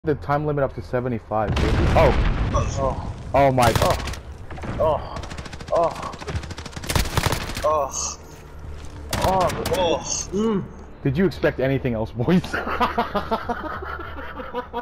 the time limit up to 75, dude. Oh. Oh my. Did you expect anything else, boys?